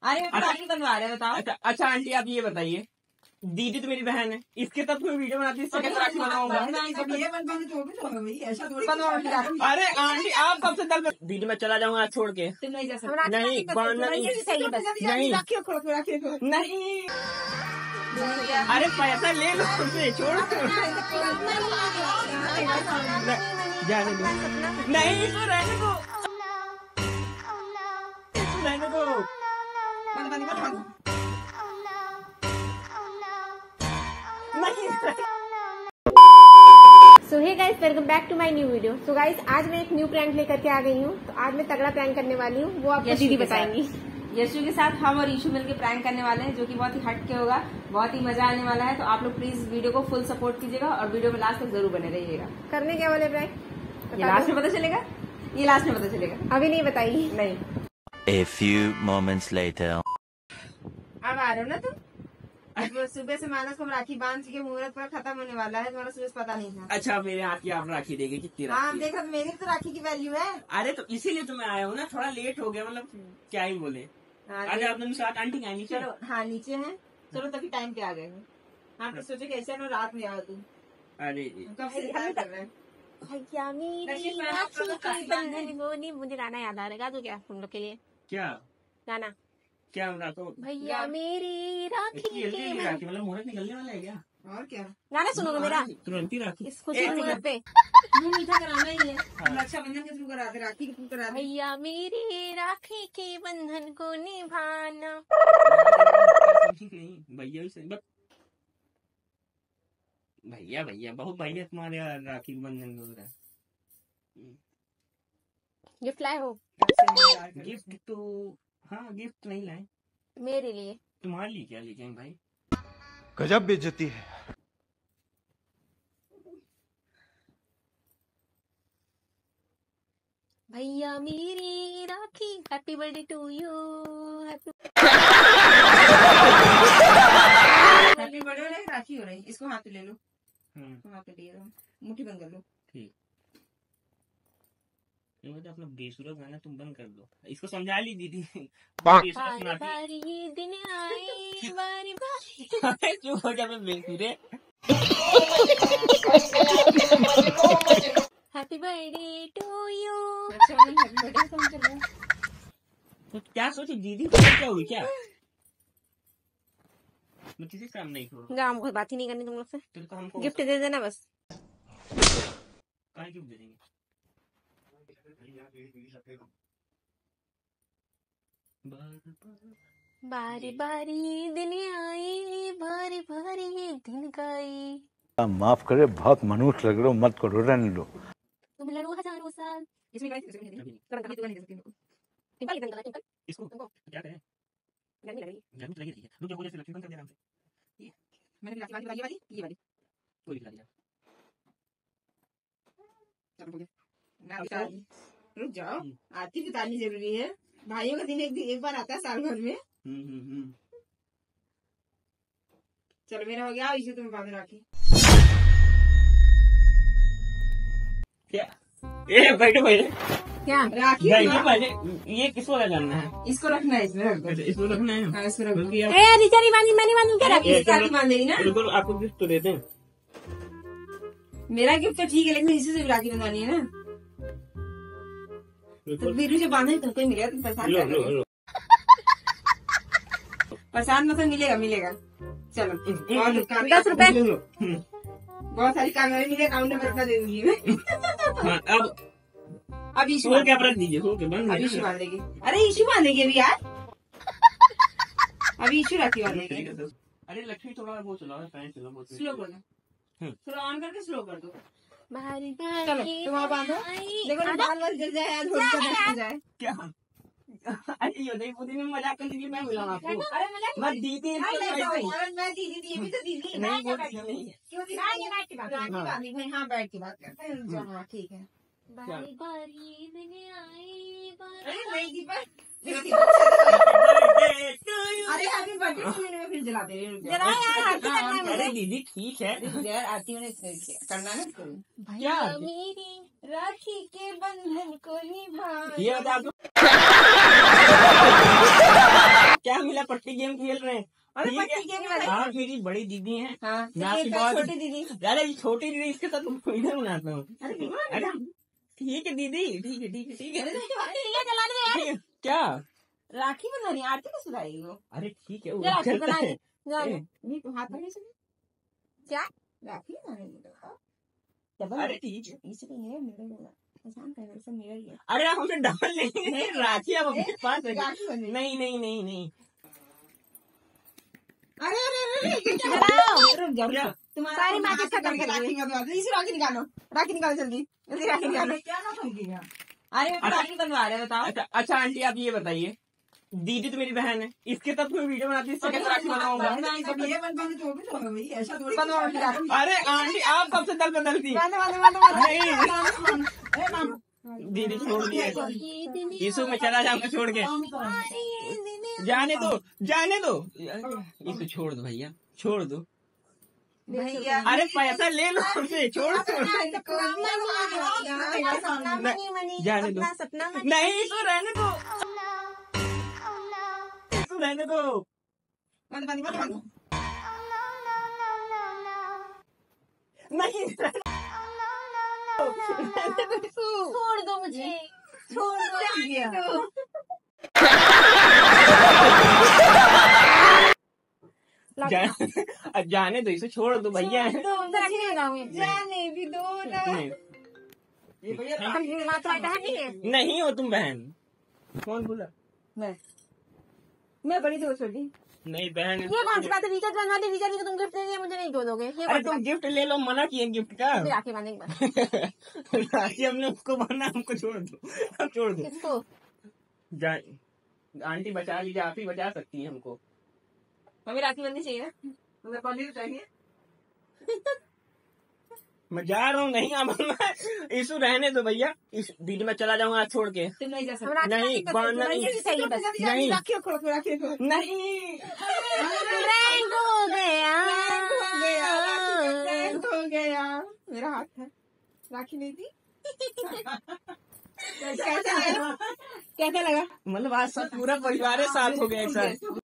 अरे राखी बनवा रहे बताओ। अच्छा आंटी आप ये बताइए, दीदी तो मेरी बहन है, इसके तब कोई वीडियो बनाती है, इससे कैसे राखी बनाऊंगा? अरे आंटी आप कब से दल दीदी मैं चला जाऊंगा छोड़ के। नहीं जा सकते। नहीं बांधना नहीं नहीं। अरे पैसा ले लो तुमसे, छोड़ जाने दो। नहीं इसको रहने दो, रहने दो। So hey guys, welcome back to my new video. So guys, आज मैं एक न्यू प्रैंक लेकर के आ गई हूँ। तो आज मैं तगड़ा प्रैंक करने वाली हूँ, वो आपको दीदी बताएंगी। यशु के साथ हम और ईशु मिलकर प्रैंक करने वाले हैं, जो कि बहुत ही हटके होगा, बहुत ही मजा आने वाला है। तो आप लोग प्लीज वीडियो को फुल सपोर्ट कीजिएगा और वीडियो में लास्ट तक जरूर बने रहिएगा। करने क्या वाले प्रैंक? ये लास्ट में पता चलेगा, ये लास्ट में पता चलेगा। अभी नहीं बताइए। नहीं। A few moments later. अब आ रहे हो ना तुम? अब सुबह से मानस को राखी बांध के मुहूर्त पर खत्म होने वाला है, तुम्हारा सुबह से पता नहीं था। अच्छा मेरे हाथ की आप राखी देंगे कितनी राखी? हाँ देखा, मेरी तो राखी की वैल्यू है। अरे तो इसीलिए तो मैं आया हूँ ना, थोड़ा लेट हो गया, मतलब क्या ही बोले। अरे आप दोनों साथ आंटी आएंगी? चलो हाँ नीचे हैं, चलो तभी टाइम पे आ गए। हाँ तो सोचे कैसे ना रात में आओ तुम। अरे कब से इंतजार कर रहे हैं? मुझे गाना याद आ रहा है, तो क्या तुम लोग के लिए क्या गाना? क्या तो भैया मेरी राखी के राखी मतलब मुहूर्त निकलने वाला है क्या? और क्या गाना सुनोगे मेरा? तुरंत ही राखी इस खुशी मुहूर्त पे मुँह मीठा कराना ही है। हम रक्षाबंधन के थ्रू कराते, राखी के थ्रू कराते। भैया मेरी राखी के बंधन को निभाना। भैया भी सही, भैया भैया बहुत भैया तुम्हारे राखी बंधन हो रहा है। गिफ्ट लाए हो? गिफ्ट तो हाँ, गिफ्ट नहीं लाए। मेरे लिए? तुम्हारे लिए क्या लेके आए भाई? गजब बेइज्जती है। भैया मेरी Rakhi, happy birthday to you. Happy birthday Rakhi हो रही, इसको हाथ पे ले लो। हाथ पे लिए मुट्ठी बंद कर लो। ठीक। ये मतलब अपना बेसुरा गाना तुम बंद कर दो, इसको समझा ली दीदी। बारी बारी दिन आए, बारी बारी चुप हो जा, मैं बेसुरे। Happy birthday to you. तो क्या सोची दीदी, क्या हुई क्या? मैं किसी काम नहीं करूँ। गाँव कोई बात ही नहीं करनी तुम लोग से। तो हमको गिफ्ट दे देना बस। काय गिफ्ट दे देंगे? बारी बारी दिन आए, बारी बारी दिन गई। माफ करे, बहुत मनुष्य लग रहे हो, मत करो, रहने दो। तुम लड़ो हजारों साल। इसमें इसको क्या करें? गर्मी लग रही है। गर्मी तो लगी रही है, रुक जाओ, जैसे लक्ष्मी बंद कर दे आराम से। मैंने ये वाली कोई दिखा दिया। रुक जाओ, आरती बितानी जरूरी है। भाइयों का दिन एक बार आता है साल भर में। चलो मेरा हो गया, इसे तुम्हें बांध राखी। क्या? ए बैठो बैठो। क्या राखी? ये किसको लगाना है? इसको रखना है, इसमें रख दो। इसको रखना है? हाँ, इसको रख दो। मैंने बांधू क्या राखी? इसकी राखी बांध देगी ना। रुको, आपको गिफ्ट तो देते हैं। मेरा गिफ्ट तो ठीक है, लेकिन इसी से भी राखी बंधानी है ना। तो वीरू से बांधे तो कोई मिलेगा, तुम परेशान कर रहे हो। परेशान मतलब मिलेगा। चलो 10 रुपए। बहुत सारी कागज मिले, अकाउंट नंबर इतना दे दूंगी मैं। अब ईशू क्या रख दीजिए, अब ईशू बांधेगी। अरे ईशू बांधेगी अभी यार, अभी ईशू राखी बांधेगी। अरे लक्ष्मी थोड़ा वो चलाओ, स्लो कर दो, थोड़ा ऑन करके स्लो कर दो। बारी चलो बारी तुम बांधो, देखो ना बाल बाल गिर जाए, हो जाए। क्या? अरे ये नहीं पूरी में मजाक कर लीजिए, मैं बुलाऊं आपको। अरे मैं दीदी मैं दीदी, ये भी तो दीदी नहीं, वो नहीं है। क्यों दीदी? बैठ के बात, हाँ बैठ के बात करते हैं। हाँ ठीक है। बारी बारी दिन आए, अरे नहीं दीपक, अरे हैप्पी बर्थडे फिर जला दे यार। अरे दीदी ठीक है यार, आरती ने करना है इसको। भैया मेरी राखी के बंधन को निभा। ये बता क्या मिला, पट्टी गेम खेल रहे हैं। अरे ठीक है। पट्टी गेम वाले। आप मेरी बड़ी दीदी हैं। हाँ, मैं आपकी ये बहुत छोटी दीदी। अरे ये छोटी दीदी, इसके साथ वीडियो बनाता हूँ। अरे अरे ठीक है दीदी, ठीक है ठीक है ठीक है अरे ये चला दे यार। ठीक है। क्या? राखी बना आरती को सुधाई वो। अरे ठीक है, ये वो राखी चलता बना है। ये तो हाथ में से क्या राखी अरे ठीक है। इसलिए है मेरे आसान कर सब मेरा ही है। अरे आप हमें डबल लेंगे राखी, आप अपने पास है। राखी बनी। नहीं नहीं नहीं नहीं। अरे अरे अरे रुक जाओ क्या? तुम्हारा सारी माचिस खत्म कर राखी बनवा दो। इसी राखी निकालो जल्दी जल्दी राखी निकालो। क्या ना खरीदेगा? अरे मैं राखी बनवा रहे बताओ। अच्छा आंटी आप ये बताइए, दीदी तो मेरी बहन है, इसके तब मैं वीडियो बनाती, इससे कैसे राखी बनाऊंगा? अरे आंटी आप कब से दल बदलती? नहीं दीदी छोड़ दिए, यीशु में चला जाऊंगा छोड़ के। जाने दो यीशु छोड़ दो भैया, छोड़ दो। अरे पैसा ले लो हमसे, छोड़ दो। जाने दो, नहीं यीशु रहने दो, यीशु रहने दो। नहीं छोड़ दो मुझे, छोड़ दो। जाने दो, इसे छोड़ दो भैया। जाने भी दो ना। नहीं हो तुम बहन। कौन बोला? मैं बड़ी दोस्त होगी। नहीं बहन, ये कौन सी बात है? रिचार्ज बनवा दे, रिचार्ज को तुम गिफ्ट दे दिया, मुझे नहीं क्यों दोगे? ये अरे तुम गिफ्ट ले लो, मना किए गिफ्ट का। राखी बांधेंगे राखी हमने उसको बांधा, हमको छोड़ दो, छोड़ दो। किसको? आंटी बचा लीजिए, आप ही बचा सकती है हमको। हमें राखी बननी चाहिए ना, मतलब पहले तो चाहिए। मैं जा रहा हूँ, नहीं अब यीशु रहने दो भैया, इस दीदी मैं चला जाऊंगा छोड़ के। तुम नहीं जा हम सकते। राखी नहीं बांधना नहीं, सही है बस। नहीं राखी खोलो नहीं। प्रैंक हो गया। हो गया। मेरा हाथ है, राखी नहीं थी। कैसा लगा? मतलब आज सब पूरा परिवार साथ हो गया एक साथ।